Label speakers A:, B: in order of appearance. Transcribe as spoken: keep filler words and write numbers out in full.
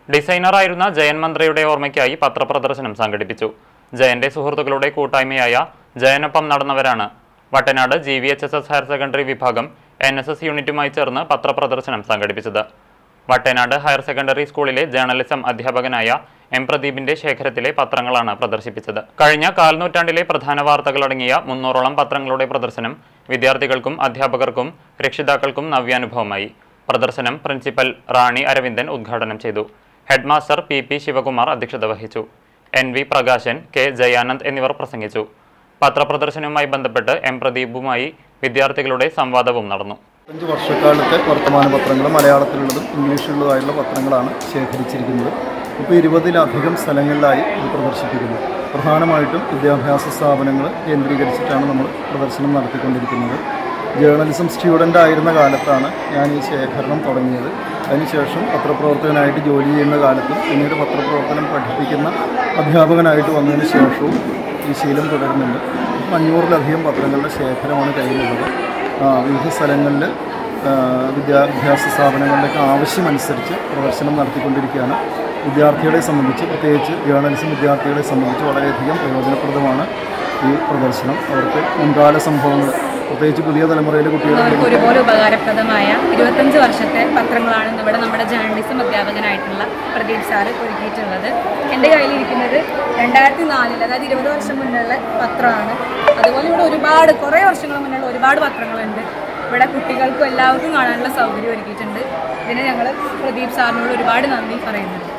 A: ഡിസൈനറായിരുന്ന ജയൻ മന്ത്രയുടെ ഓർമ്മയ്ക്കായി പത്രപ്രദർശനം സംഘടിപ്പിച്ചു. ജയന്റെ സുഹൃത്തുക്കളുടെ കൂട്ടായ്മയായ ജയനൊപ്പം നടന്നവരാണ് Vattanad G V H S S higher secondary വിഭാഗം എൻ എസ് എസ് യൂണിറ്റുമായി ചേർന്ന് പത്രപ്രദർശനം സംഘടിപ്പിച്ചത്. വട്ടനാട് ഹയർ സെക്കൻഡറി സ്കൂളിലെ ജേർണലിസം അധ്യാപകനായ എം പ്രദീപിന്റെ ശേഖരത്തിലെ പത്രങ്ങളാണ് പ്രദർശിപ്പിച്ചത്. കഴിഞ്ഞ കാൽനൂറ്റാണ്ടിലെ പ്രധാന വാർത്തകളടങ്ങിയ മുന്നൂറോളം പത്രങ്ങളുടെ പ്രദർശനം വിദ്യാർത്ഥികൾക്കും അധ്യാപകർക്കും രക്ഷിതാക്കൾക്കും നവ്യാനുഭവമായി. പ്രദർശനം പ്രിൻസിപ്പൽ റാണി അരവിന്ദൻ ഉദ്ഘാടനം ചെയ്തു. ഹെഡ്മാസ്റ്റർ പി പി ശിവകുമാർ അധ്യക്ഷത വഹിച്ചു. N V Prakashan, K Jayanand എന്നിവർ പ്രസംഗിച്ചു. പത്രപ്രദർശനവുമായി ബന്ധപ്പെട്ട് എം പ്രദീപുമായി വിദ്യാർത്ഥികളുടെ സംവാദവും നടന്നു.
B: അഞ്ച് വർഷക്കാലത്തെ വർത്തമാന പത്രങ്ങൾ മലയാളത്തിലുള്ളതും ഇംഗ്ലീഷിലുള്ളതായുള്ള പത്രങ്ങളാണ് ശേഖരിച്ചിരിക്കുന്നത്. ഇപ്പോൾ ഇരുപതിലധികം സ്ഥലങ്ങളിലായി ഇത് പ്രദർശിപ്പിക്കുന്നു. പ്രധാനമായിട്ടും വിദ്യാഭ്യാസ സ്ഥാപനങ്ങൾ കേന്ദ്രീകരിച്ചിട്ടാണ് നമ്മൾ പ്രദർശനം നടത്തിക്കൊണ്ടിരിക്കുന്നത്. ജേർണലിസം സ്റ്റുഡൻ്റ് ആയിരുന്ന കാലത്താണ് ഞാൻ ഈ ശേഖരണം തുടങ്ങിയത്. അതിനുശേഷം പത്രപ്രവർത്തകനായിട്ട് ജോലി ചെയ്യുന്ന കാലത്തും പിന്നീട് പത്രപ്രവർത്തനം പഠിപ്പിക്കുന്ന അധ്യാപകനായിട്ട് വന്നതിന് ശേഷവും ഈ ശീലം തുടരുന്നുണ്ട്. അഞ്ഞൂറിലധികം പത്രങ്ങളുടെ ശേഖരമാണ് കയ്യിലുള്ളത്. വിവിധ സ്ഥലങ്ങളിൽ വിദ്യാഭ്യാസ സ്ഥാപനങ്ങളുടെയൊക്കെ ആവശ്യമനുസരിച്ച് പ്രദർശനം നടത്തിക്കൊണ്ടിരിക്കുകയാണ്. വിദ്യാർത്ഥികളെ സംബന്ധിച്ച്, പ്രത്യേകിച്ച് ജേർണലിസം വിദ്യാർത്ഥികളെ സംബന്ധിച്ച് വളരെയധികം പ്രയോജനപ്രദമാണ് ഈ പ്രദർശനം. അവർക്ക് മുൻകാല സംഭവങ്ങൾ, പ്രത്യേകിച്ച് പുതിയ തലമുറയിലെ കുട്ടികൾക്ക്
C: ഒരുപോലെ ഉപകാരപ്രദമായ ഇരുപത്തഞ്ച് വർഷത്തെ പത്രങ്ങളാണ് ഇവിടെ നമ്മുടെ ജേർണലിസം അധ്യാപകനായിട്ടുള്ള പ്രദീപ് സാറ് ഒരുക്കിയിട്ടുള്ളത്. എൻ്റെ കയ്യിലിരിക്കുന്നത് രണ്ടായിരത്തി നാലിൽ അതായത് ഇരുപത് വർഷം മുന്നുള്ള പത്രമാണ്. അതുപോലെ ഇവിടെ ഒരുപാട് കുറേ വർഷങ്ങൾ മുന്നുള്ള ഒരുപാട് പത്രങ്ങളുണ്ട്. ഇവിടെ കുട്ടികൾക്കും എല്ലാവർക്കും കാണാനുള്ള സൗകര്യം ഒരുക്കിയിട്ടുണ്ട്. ഇതിന് ഞങ്ങൾ പ്രദീപ് സാറിനോട് ഒരുപാട് നന്ദി പറയുന്നുണ്ട്.